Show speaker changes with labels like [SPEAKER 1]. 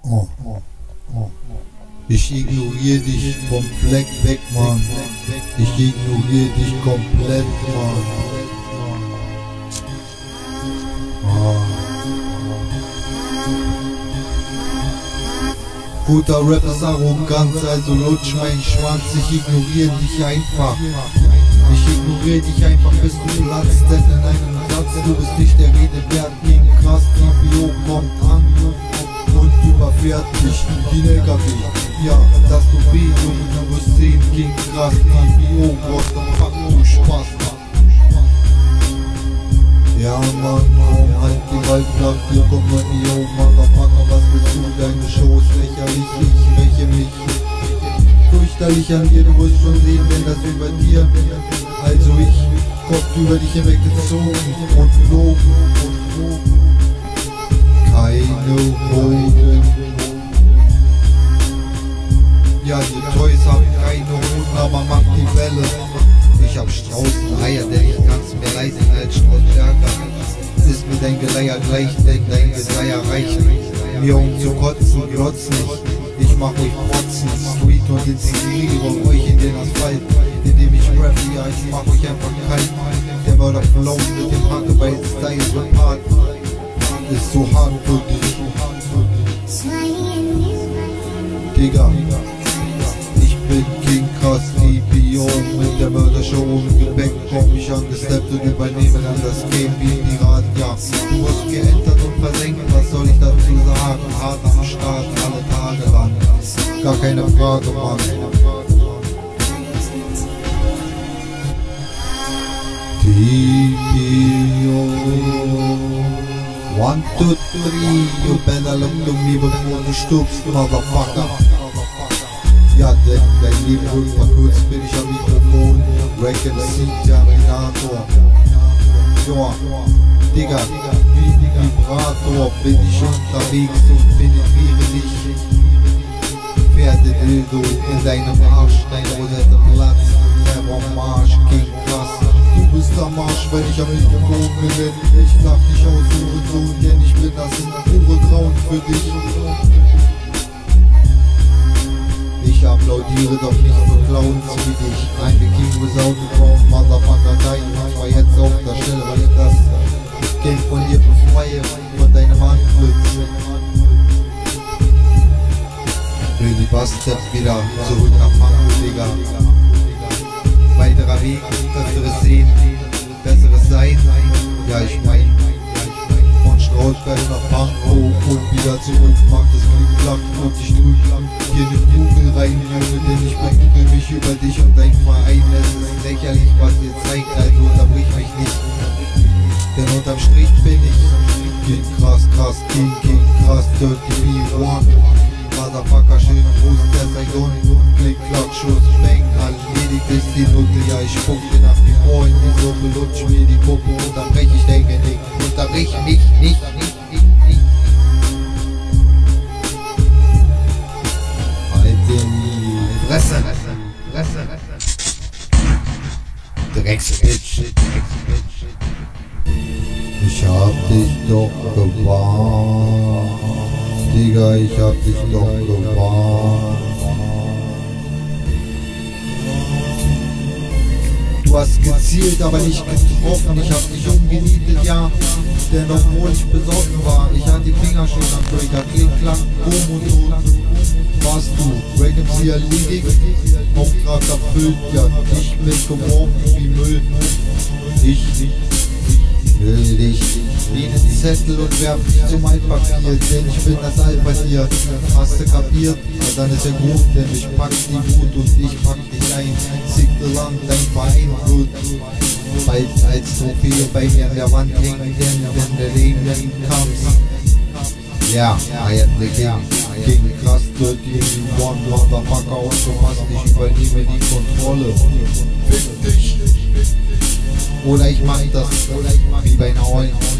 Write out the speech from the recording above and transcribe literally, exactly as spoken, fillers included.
[SPEAKER 1] Oh, oh, oh. Ich ignoriere dich vom Fleck weg, Mann. Ich ignoriere dich komplett, Mann. Oh. Guter Rap ist Arroganz, also lutsch meinen Schwanz. Ich ignoriere dich einfach. Ich ignoriere dich einfach, bis du platzt. Denn in einem Satz, du bist nicht der Rede wert. Gegen krass, T B O kommt an und überfährt dich wie ein L K W. Ja, das tut weh, Junge, du wirst sehen, King krass, T B O, what the fuck, du Spaß, Mann. Ja, Mann, komm, halt die Wald nach dir, komm bei mir, oh, Motherfucker, was willst du, deine Show ist lächerlich, ich räche mich fürchterlich an dir, du wirst schon sehen, wenn das über dir, also ich, Kopf über dich hinweggezogen und flogen und flogen, keine Hoden. Ja, die Toys haben keine Hoden, aber mach die Welle. Ich hab Straußen Eier, denn ich kann's mir leisten als Straußstärker. Ist mir dein Geleier gleich, denn dein Geleier reicht mir um zu kotzen, glotz nicht. Ich mach euch protzen, Street und integriere euch in den Asphalt, indem ich rappe, ja, ich mach euch einfach kalt. Der Mörder flow mit dem Hackeball Style so hart, ist so hart für dich. Digga, ich bin King krass, T B O mit der Mördershow im Gepäck, komm ich angesteppt und übernehme dann das Game wie die Rat, ja. Du wirst geentert und versenkt, was soll ich dazu sagen? Hart am Start, alle Tage lang, gar keine Frage, Mann. T B O One, two, three, you better look to me bevor du stirbst, Motherfucker. Ja, denn dein Leben wird verkürzt, bin ich am Mikrofon. Rack M C, Terminator. Ja, Digga, wie Vibrator bin ich unterwegs und penetriere dich. Pferdedildo in deinem Arsch, dein Rosette platzt. Terrormarsch, King krass. Du bist am Arsch, weil ich am Mikrofon bin. Ich lach dich aus, Hurensohn, denn ich bin das pure Grauen für dich. Ich applaudiere doch nicht so Clowns wie dich. I'm the king without a crown, Motherfucker, dein ich war jetzt auf der Stelle, weil ich das Geld von dir befreie, von deinem Antlitz. Will die Bass-Steps wieder zurück nach Pankow, Digga. Weiterer Weg, besseres Sehen, besseres Sein. Ja, ich mein, von Strausberg nach Pankow und wieder zurück. Macht das Glück flach und ich drück hier ne Kugel rein, Junge, denn ich bekugel mich über dich und dein Verein. Es ist lächerlich, was ihr zeigt, also unterbrich mich nicht. Denn unterm Strich bin ich King krass, krass, King, King krass, Dirty B one. Motherfucker, schön Fuß, der Saigon, Klick, Klack, Schuss, Bang, alles ledig ist die Nutte, ja, ich spuck dir nach die Ohren, die Suppe, lutsch mir die Puppe und dann brech ich dein Genick, unterbrich mich nicht, nicht, nicht, nicht. Halt dir die Fresse, Fresse, Drecksbitch, Drecksbitch. Ich hab dich doch gewarnt. Digga, ich hab dich doch gewarnt. Du hast gezielt, aber nicht getroffen. Ich hab dich umgenietet, ja. Denn obwohl ich besoffen war, ich hatte die Finger schon am Trigger. Klick, klack, boom und tot. Warst du, Rack M C erledigt, Auftrag erfüllt, ja. Dich mitgeworfen wie Müll. Ich will dich wie einen Zettel und werf dich zum Altpapier, denn ich bin das Alpha hier. Hast du kapiert? Ja, dann ist ja gut, denn ich pack die Wut und ich pack dich ein. Siegte Land, dein Verein wird bald als Trophäe bei mir an der Wand hängen, denn wenn der Leben kamst. Ja, I am the King, King krass, Dirty One, Motherfucker, und du passt, ich übernehme die Kontrolle. Fick dich! Oder ich mach das wie bei einer Eulen.